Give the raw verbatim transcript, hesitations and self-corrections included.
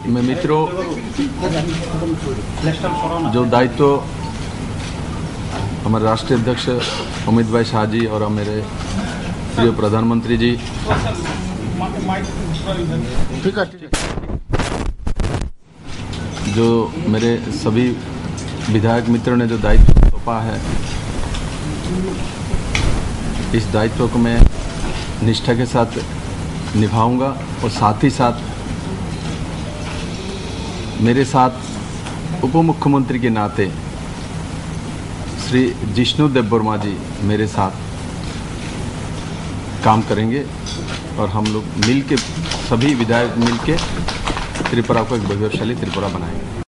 मैं मित्रों, जो दायित्व हमारे राष्ट्रीय अध्यक्ष अमित भाई शाह जी और मेरे प्रिय प्रधानमंत्री जी ठीक है जो मेरे सभी विधायक मित्रों ने जो दायित्व सौंपा है, इस दायित्व को मैं निष्ठा के साथ निभाऊंगा और साथ ही साथ मेरे साथ उप मुख्यमंत्री के नाते श्री जिष्णु देब्बर्मा जी मेरे साथ काम करेंगे और हम लोग मिल के सभी विधायक मिल के त्रिपुरा को एक वैभवशाली त्रिपुरा बनाएंगे।